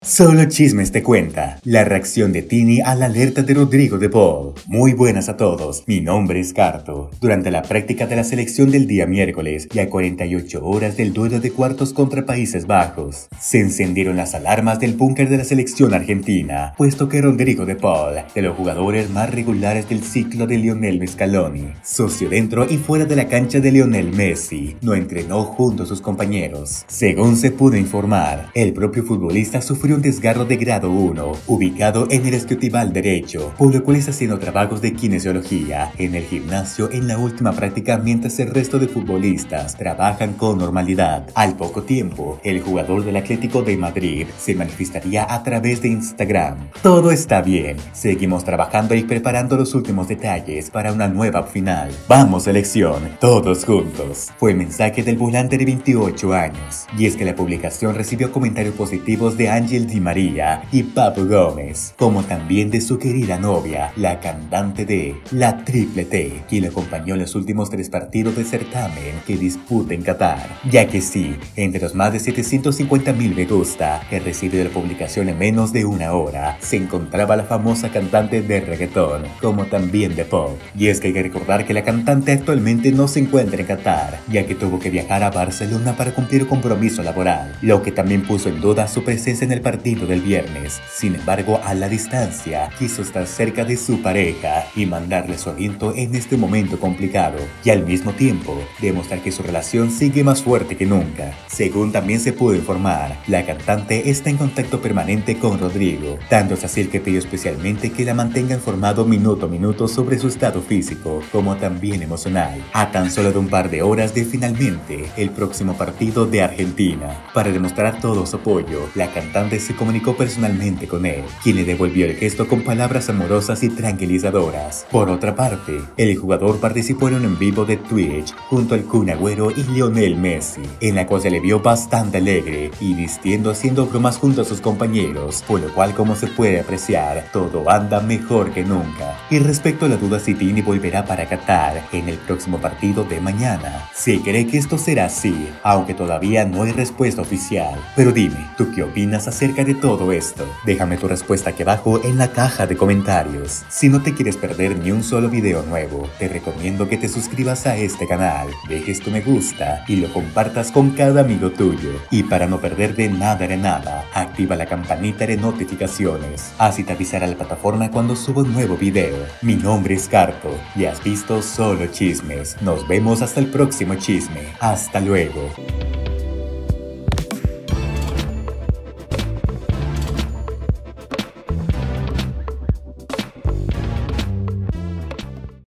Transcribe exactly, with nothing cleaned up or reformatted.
Solo Chismes te cuenta la reacción de Tini a la alerta de Rodrigo de Paul. Muy buenas a todos, mi nombre es Carto. Durante la práctica de la selección del día miércoles y a cuarenta y ocho horas del duelo de cuartos contra Países Bajos, se encendieron las alarmas del búnker de la selección argentina, puesto que Rodrigo de Paul, de los jugadores más regulares del ciclo de Lionel Scaloni, socio dentro y fuera de la cancha de Lionel Messi, no entrenó junto a sus compañeros. Según se pudo informar, el propio futbolista sufrió un desgarro de grado uno, ubicado en el isquiotibial derecho, por lo cual está haciendo trabajos de kinesiología en el gimnasio en la última práctica mientras el resto de futbolistas trabajan con normalidad. Al poco tiempo, el jugador del Atlético de Madrid se manifestaría a través de Instagram. Todo está bien, seguimos trabajando y preparando los últimos detalles para una nueva final. Vamos selección, todos juntos, fue el mensaje del volante de veintiocho años. Y es que la publicación recibió comentarios positivos de Ángel Di María y Papu Gómez, como también de su querida novia, la cantante de La Triple T, quien le acompañó en los últimos tres partidos de certamen que disputa en Qatar. Ya que sí, entre los más de setecientos cincuenta mil me gusta que recibió la publicación en menos de una hora, se encontraba la famosa cantante de reggaetón, como también de pop. Y es que hay que recordar que la cantante actualmente no se encuentra en Qatar, ya que tuvo que viajar a Barcelona para cumplir un compromiso laboral, lo que también puso en duda su presencia en el partido del viernes. Sin embargo, a la distancia, quiso estar cerca de su pareja y mandarle su aliento en este momento complicado, y al mismo tiempo, demostrar que su relación sigue más fuerte que nunca. Según también se pudo informar, la cantante está en contacto permanente con Rodrigo, tanto es así que pidió especialmente que la mantenga informado minuto a minuto sobre su estado físico, como también emocional, a tan solo de un par de horas de finalmente el próximo partido de Argentina. Para demostrar todo su apoyo, la cantante se comunicó personalmente con él, quien le devolvió el gesto con palabras amorosas y tranquilizadoras. Por otra parte, el jugador participó en un en vivo de Twitch junto al Kun Agüero y Lionel Messi, en la cual se le vio bastante alegre y vistiendo haciendo bromas junto a sus compañeros, por lo cual, como se puede apreciar, todo anda mejor que nunca. Y respecto a la duda si Tini volverá para Qatar en el próximo partido de mañana, se cree que esto será así, aunque todavía no hay respuesta oficial. Pero dime, ¿tú qué opinas acerca de todo esto? Déjame tu respuesta aquí abajo en la caja de comentarios. Si no te quieres perder ni un solo video nuevo, te recomiendo que te suscribas a este canal, dejes tu me gusta y lo compartas con cada amigo tuyo. Y para no perderte nada de nada, activa la campanita de notificaciones, así te avisará la plataforma cuando suba un nuevo video. Mi nombre es Carto y has visto Solo Chismes. Nos vemos hasta el próximo chisme. Hasta luego.